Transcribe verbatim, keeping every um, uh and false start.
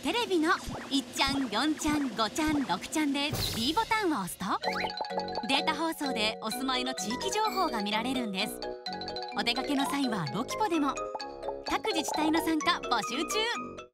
テレビのいっちゃん、よんちゃん、ごちゃん、ろくちゃんで D ボタンを押すとデータ放送でお住まいの地域情報が見られるんです。お出かけの際はロキポでも各自治体の参加募集中。